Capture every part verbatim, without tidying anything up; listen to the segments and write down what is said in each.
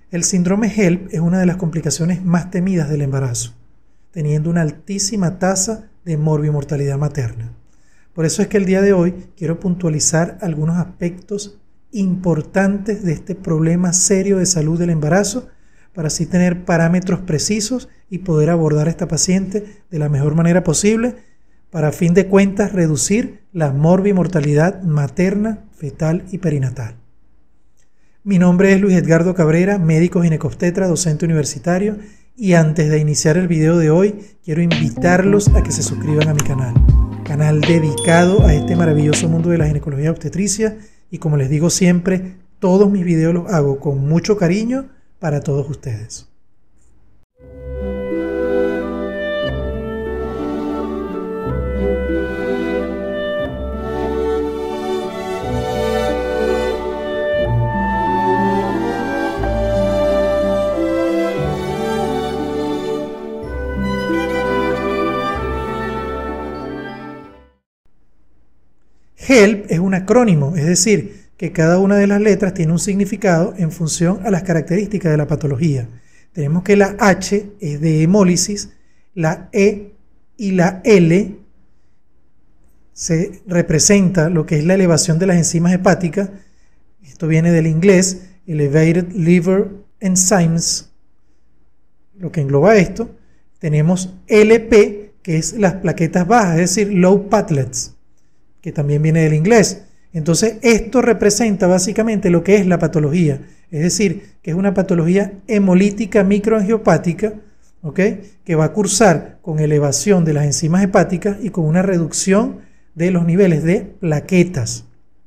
El síndrome HELLP es una de las complicaciones más temidas del embarazo, teniendo una altísima tasa de morbimortalidad materna. Por eso es que el día de hoy quiero puntualizar algunos aspectos importantes de este problema serio de salud del embarazo, para así tener parámetros precisos y poder abordar a esta paciente de la mejor manera posible, para a fin de cuentas reducir la morbimortalidad materna, fetal y perinatal. Mi nombre es Luis Edgardo Cabrera, médico ginecobstetra, docente universitario, y antes de iniciar el video de hoy, quiero invitarlos a que se suscriban a mi canal, canal dedicado a este maravilloso mundo de la ginecología obstetricia, y como les digo siempre, todos mis videos los hago con mucho cariño para todos ustedes. HELLP es un acrónimo, es decir, que cada una de las letras tiene un significado en función a las características de la patología. Tenemos que la H es de hemólisis, la E y la L se representa lo que es la elevación de las enzimas hepáticas. Esto viene del inglés, Elevated Liver Enzymes, lo que engloba esto. Tenemos L P, que es las plaquetas bajas, es decir, Low Platelets, que también viene del inglés. Entonces, esto representa básicamente lo que es la patología, es decir, que es una patología hemolítica microangiopática, ¿ok?, que va a cursar con elevación de las enzimas hepáticas y con una reducción de los niveles de plaquetas.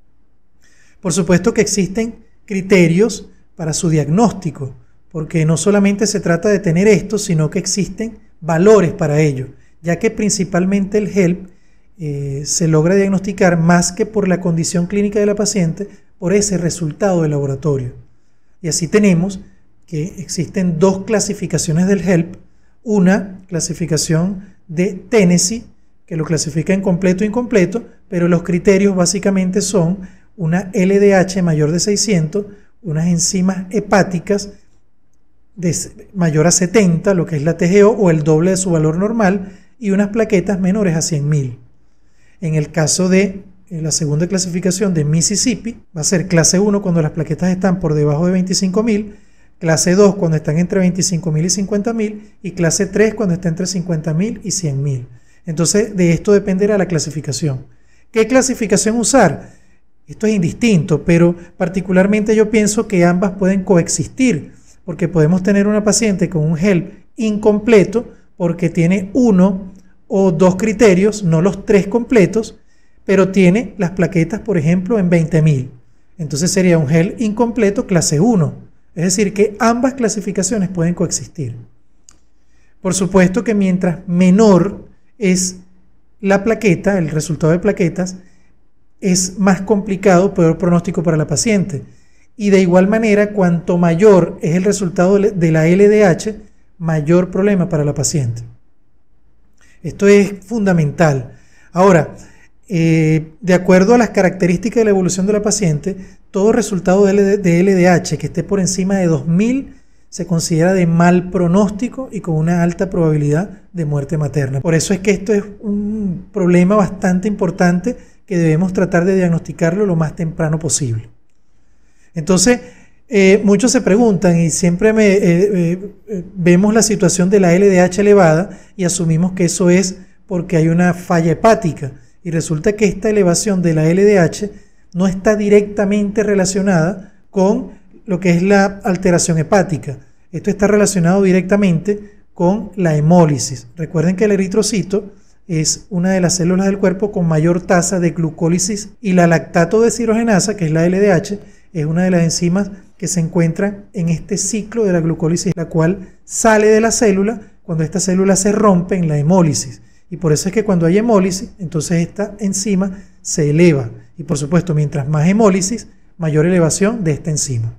Por supuesto que existen criterios para su diagnóstico, porque no solamente se trata de tener esto, sino que existen valores para ello, ya que principalmente el HELLP Eh, se logra diagnosticar más que por la condición clínica de la paciente, por ese resultado de laboratorio. Y así tenemos que existen dos clasificaciones del HELLP, una clasificación de Tennessee, que lo clasifica en completo e incompleto, pero los criterios básicamente son una L D H mayor de seiscientos, unas enzimas hepáticas de mayor a setenta, lo que es la T G O o el doble de su valor normal, y unas plaquetas menores a cien mil. En el caso de la segunda clasificación de Mississippi, va a ser clase uno cuando las plaquetas están por debajo de veinticinco mil, clase dos cuando están entre veinticinco mil y cincuenta mil, y clase tres cuando está entre cincuenta mil y cien mil. Entonces, de esto dependerá la clasificación. ¿Qué clasificación usar? Esto es indistinto, pero particularmente yo pienso que ambas pueden coexistir, porque podemos tener una paciente con un HELLP incompleto porque tiene uno o dos criterios, no los tres completos, pero tiene las plaquetas, por ejemplo, en veinte mil. Entonces sería un HELLP incompleto clase uno. Es decir, que ambas clasificaciones pueden coexistir. Por supuesto que mientras menor es la plaqueta, el resultado de plaquetas, es más complicado, peor pronóstico para la paciente. Y de igual manera, cuanto mayor es el resultado de la L D H, mayor problema para la paciente. Esto es fundamental. Ahora, eh, de acuerdo a las características de la evolución de la paciente, todo resultado de, de L D H que esté por encima de dos mil se considera de mal pronóstico y con una alta probabilidad de muerte materna. Por eso es que esto es un problema bastante importante que debemos tratar de diagnosticarlo lo más temprano posible. Entonces, Eh, muchos se preguntan y siempre me, eh, eh, vemos la situación de la L D H elevada y asumimos que eso es porque hay una falla hepática, y resulta que esta elevación de la L D H no está directamente relacionada con lo que es la alteración hepática. Esto está relacionado directamente con la hemólisis. Recuerden que el eritrocito es una de las células del cuerpo con mayor tasa de glucólisis, y la lactato deshidrogenasa, que es la L D H, es una de las enzimas que se encuentran en este ciclo de la glucólisis, la cual sale de la célula cuando esta célula se rompe en la hemólisis. Y por eso es que cuando hay hemólisis, entonces esta enzima se eleva. Y por supuesto, mientras más hemólisis, mayor elevación de esta enzima.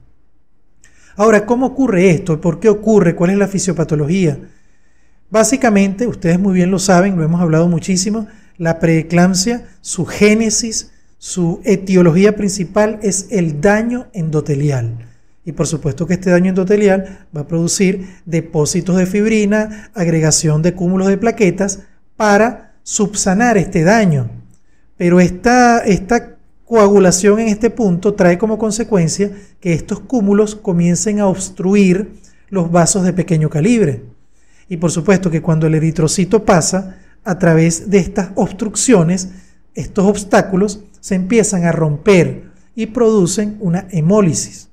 Ahora, ¿cómo ocurre esto? ¿Por qué ocurre? ¿Cuál es la fisiopatología? Básicamente, ustedes muy bien lo saben, lo hemos hablado muchísimo, la preeclampsia, su génesis, su etiología principal es el daño endotelial. Y por supuesto que este daño endotelial va a producir depósitos de fibrina, agregación de cúmulos de plaquetas para subsanar este daño. Pero esta, esta coagulación en este punto trae como consecuencia que estos cúmulos comiencen a obstruir los vasos de pequeño calibre. Y por supuesto que cuando el eritrocito pasa a través de estas obstrucciones, estos obstáculos se empiezan a romper y producen una hemólisis.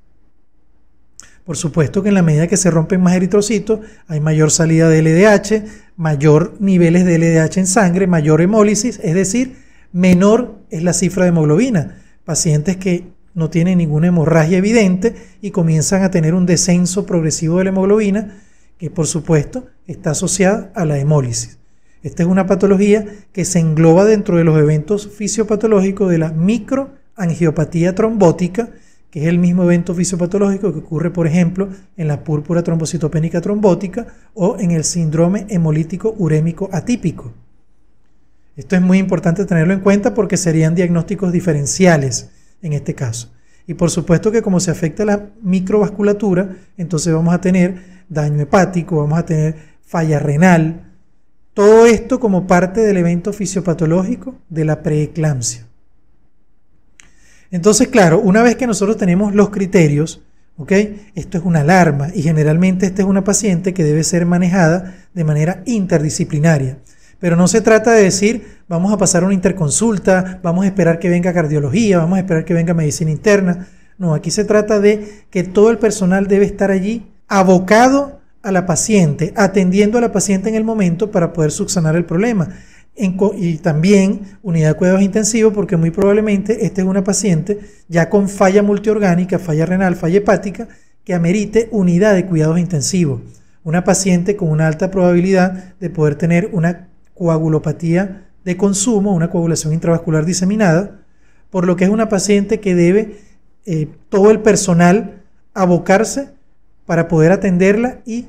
Por supuesto que en la medida que se rompen más eritrocitos, hay mayor salida de L D H, mayor niveles de L D H en sangre, mayor hemólisis, es decir, menor es la cifra de hemoglobina. Pacientes que no tienen ninguna hemorragia evidente y comienzan a tener un descenso progresivo de la hemoglobina, que por supuesto está asociada a la hemólisis. Esta es una patología que se engloba dentro de los eventos fisiopatológicos de la microangiopatía trombótica, que es el mismo evento fisiopatológico que ocurre, por ejemplo, en la púrpura trombocitopénica trombótica o en el síndrome hemolítico urémico atípico. Esto es muy importante tenerlo en cuenta porque serían diagnósticos diferenciales en este caso. Y por supuesto que como se afecta la microvasculatura, entonces vamos a tener daño hepático, vamos a tener falla renal, todo esto como parte del evento fisiopatológico de la preeclampsia. Entonces, claro, una vez que nosotros tenemos los criterios, ¿ok? Esto es una alarma y generalmente esta es una paciente que debe ser manejada de manera interdisciplinaria. Pero no se trata de decir, vamos a pasar una interconsulta, vamos a esperar que venga cardiología, vamos a esperar que venga medicina interna. No, aquí se trata de que todo el personal debe estar allí abocado a la paciente, atendiendo a la paciente en el momento para poder subsanar el problema. En, y también unidad de cuidados intensivos, porque muy probablemente esta es una paciente ya con falla multiorgánica, falla renal, falla hepática, que amerite unidad de cuidados intensivos. Una paciente con una alta probabilidad de poder tener una coagulopatía de consumo, una coagulación intravascular diseminada, por lo que es una paciente que debe eh, todo el personal abocarse para poder atenderla y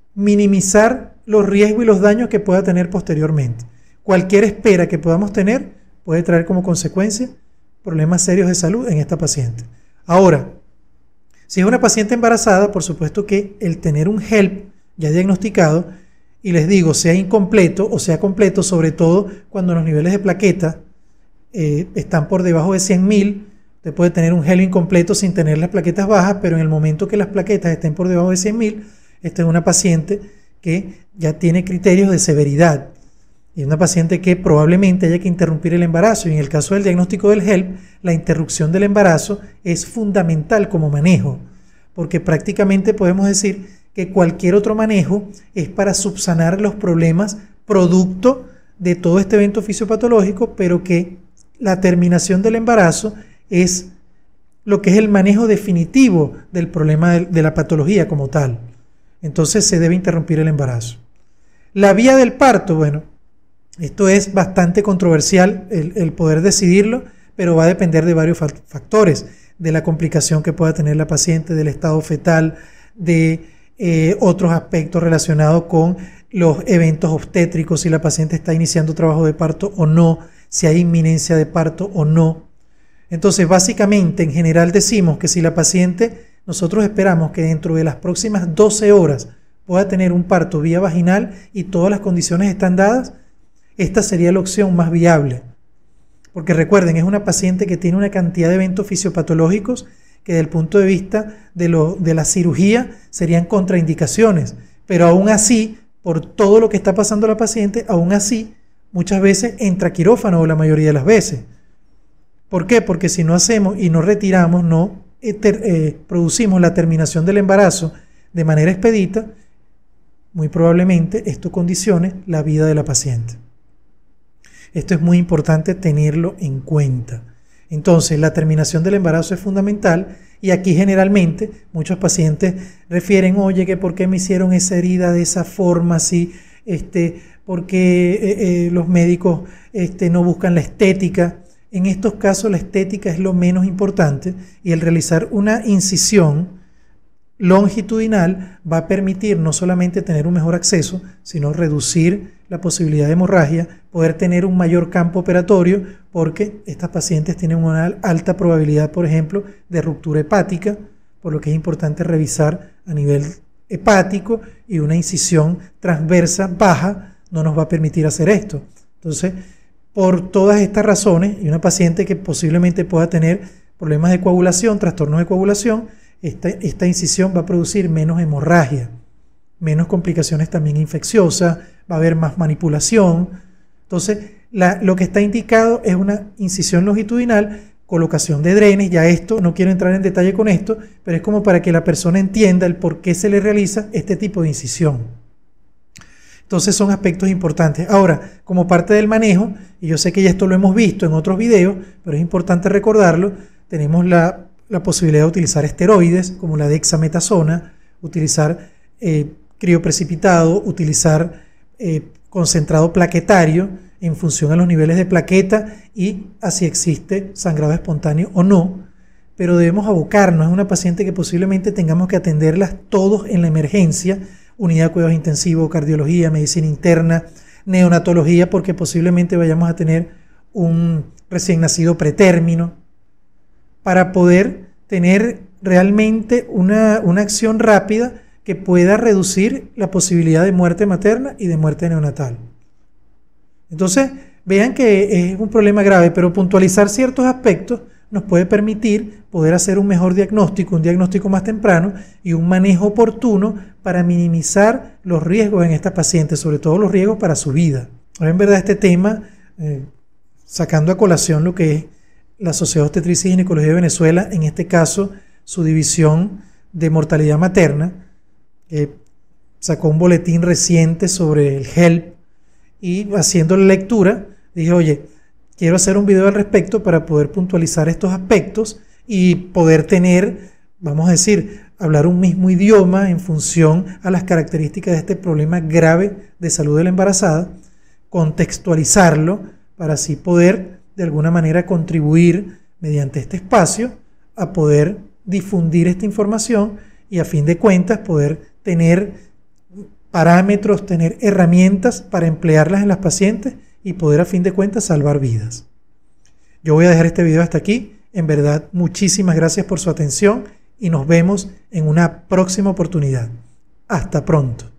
minimizar los riesgos y los daños que pueda tener posteriormente. Cualquier espera que podamos tener puede traer como consecuencia problemas serios de salud en esta paciente. Ahora, si es una paciente embarazada, por supuesto que el tener un H E L P ya diagnosticado, y les digo, sea incompleto o sea completo, sobre todo cuando los niveles de plaqueta eh, están por debajo de cien mil, usted puede tener un H E L P incompleto sin tener las plaquetas bajas, pero en el momento que las plaquetas estén por debajo de cien mil, esta es una paciente que ya tiene criterios de severidad. Y una paciente que probablemente haya que interrumpir el embarazo. Y en el caso del diagnóstico del H E L P, la interrupción del embarazo es fundamental como manejo, porque prácticamente podemos decir que cualquier otro manejo es para subsanar los problemas producto de todo este evento fisiopatológico, pero que la terminación del embarazo es lo que es el manejo definitivo del problema de, de la patología como tal. Entonces se debe interrumpir el embarazo. La vía del parto, bueno, esto es bastante controversial el, el poder decidirlo, pero va a depender de varios factores, de la complicación que pueda tener la paciente, del estado fetal, de eh, otros aspectos relacionados con los eventos obstétricos, si la paciente está iniciando trabajo de parto o no, si hay inminencia de parto o no. Entonces, básicamente, en general decimos que si la paciente, nosotros esperamos que dentro de las próximas doce horas pueda tener un parto vía vaginal y todas las condiciones están dadas, esta sería la opción más viable. Porque recuerden, es una paciente que tiene una cantidad de eventos fisiopatológicos que desde el punto de vista de, lo, de la cirugía serían contraindicaciones. Pero aún así, por todo lo que está pasando a la paciente, aún así, muchas veces entra quirófano o la mayoría de las veces. ¿Por qué? Porque si no hacemos y no retiramos, no eh, eh, producimos la terminación del embarazo de manera expedita, muy probablemente esto condicione la vida de la paciente. Esto es muy importante tenerlo en cuenta. Entonces, la terminación del embarazo es fundamental y aquí generalmente muchos pacientes refieren, oye, que por qué me hicieron esa herida de esa forma, así, este, porque eh, eh, los médicos este, no buscan la estética. En estos casos la estética es lo menos importante y el realizar una incisión longitudinal va a permitir no solamente tener un mejor acceso, sino reducir la posibilidad de hemorragia, poder tener un mayor campo operatorio, porque estas pacientes tienen una alta probabilidad, por ejemplo, de ruptura hepática, por lo que es importante revisar a nivel hepático, y una incisión transversa baja no nos va a permitir hacer esto. Entonces, por todas estas razones, y una paciente que posiblemente pueda tener problemas de coagulación, trastornos de coagulación, esta, esta incisión va a producir menos hemorragia, menos complicaciones también infecciosas, va a haber más manipulación. Entonces, la, lo que está indicado es una incisión longitudinal, colocación de drenes. Ya esto, no quiero entrar en detalle con esto, pero es como para que la persona entienda el por qué se le realiza este tipo de incisión. Entonces son aspectos importantes. Ahora, como parte del manejo, y yo sé que ya esto lo hemos visto en otros videos, pero es importante recordarlo, tenemos la, la posibilidad de utilizar esteroides como la dexametasona, utilizar eh, crioprecipitado, utilizar eh, concentrado plaquetario en función a los niveles de plaqueta y a si existe sangrado espontáneo o no, pero debemos abocarnos. Es una paciente que posiblemente tengamos que atenderlas todos en la emergencia, unidad de cuidados intensivos, cardiología, medicina interna, neonatología, porque posiblemente vayamos a tener un recién nacido pretérmino, para poder tener realmente una, una acción rápida que pueda reducir la posibilidad de muerte materna y de muerte neonatal. Entonces, vean que es un problema grave, pero puntualizar ciertos aspectos nos puede permitir poder hacer un mejor diagnóstico, un diagnóstico más temprano y un manejo oportuno para minimizar los riesgos en esta paciente, sobre todo los riesgos para su vida. Ahora, en verdad, este tema, eh, sacando a colación lo que es la Sociedad de Obstetricia y Ginecología de Venezuela, en este caso su división de mortalidad materna, que sacó un boletín reciente sobre el H E L P, y haciendo la lectura dije, oye, quiero hacer un video al respecto para poder puntualizar estos aspectos y poder tener, vamos a decir, hablar un mismo idioma en función a las características de este problema grave de salud de la embarazada, contextualizarlo para así poder de alguna manera contribuir mediante este espacio a poder difundir esta información y a fin de cuentas poder tener parámetros, tener herramientas para emplearlas en las pacientes y poder a fin de cuentas salvar vidas. Yo voy a dejar este video hasta aquí. En verdad, muchísimas gracias por su atención y nos vemos en una próxima oportunidad. Hasta pronto.